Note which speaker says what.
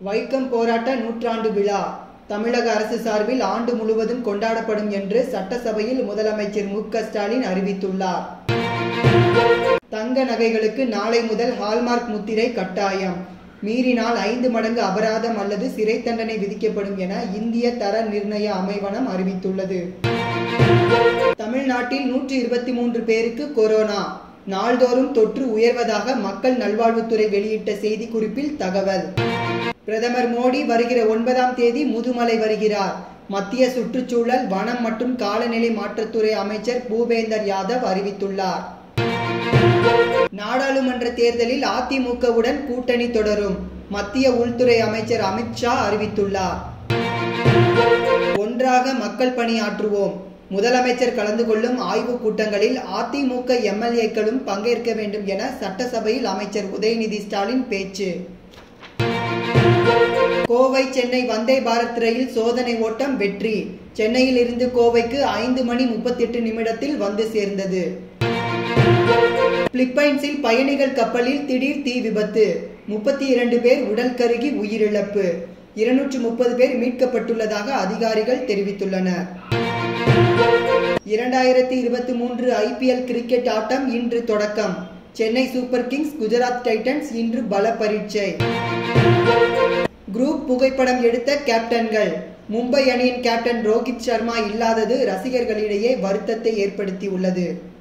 Speaker 1: வைக்கம் போராட்ட நூற்றாண்டு விழா தமிழக அரசு சார்பில் ஆண்டு முழுவதும் கொண்டாடப்படும் என்று சட்டசபையில் முதலமைச்சர் மு.க.ஸ்டாலின் அறிவித்துள்ளார். தங்க நகைகளுக்கு நாளை முதல் ஹால்மார்க் முத்திரை கட்டாயம். மீறினால் 5 மடங்கு அபராதம் அல்லது சிறை தண்டனை விதிக்கப்படும் என இந்திய தர நிர்ணய அமைவனம் அறிவித்துள்ளது. தமிழ்நாட்டில் 123 பேருக்கு கொரோனா. நாள்தோறும் தொற்று உயர்வதாக மக்கள் நல்வாழ்வுத்துறை வெளியிட்ட செய்திக்குறிப்பில் தகவல். பிரதமர் மோடி வருகிற 9ஆம் தேதி முதுமலை வருகிறார். மத்திய சுற்றுச்சூழல், வனம் மற்றும் காலநிலை மாற்றத்துறை அமைச்சர் பூபேந்தர் யாதவ் அறிவித்துள்ளார். நாடாளுமன்ற தேர்தலில் அதிமுகவுடன் கூட்டணி தொடரும். மத்திய உள்துறை அமைச்சர் அமித் ஷா அறிவித்துள்ளார். ஒன்றாக மக்கள் பணியாற்றுவோம். முதலமைச்சர் கலந்து கொள்ளும் ஆய்வுக் கூட்டங்களில் அதிமுக எம்எல்ஏக்களும் பங்கேற்க வேண்டும் என சட்டசபையில் அமைச்சர் உதயநிதி ஸ்டாலின் பேச்சு. கோவை சென்னை வந்தே பாரத் ரயில் சோதனை ஓட்டம் வெற்றி. சென்னையில் இருந்து கோவைக்கு 5 மணி 38 நிமிடத்தில் வந்து சேர்ந்தது. பிலிப்பைன்ஸில் பயணிகள் கப்பலில் திடீர் தீ விபத்து. 32 பேர் உடல் கருகி உயிரிழப்பு. 230 பேர் மீட்கப்பட்டுள்ளதாக அதிகாரிகள் தெரிவித்துள்ளனர். 2023 ஐபிஎல் கிரிக்கெட் ஆட்டம் இன்று தொடக்கம். Chennai Super Kings Gujarat Titans இன்று பல பரீட்சை. குரூப் புகைப்படம் எடுத்த கேப்டன்கள். மும்பை அணியின் கேப்டன் ரோஹித் சர்மா இல்லாதது ரசிகர்களிடையே வருத்தத்தை ஏற்படுத்தியுள்ளது.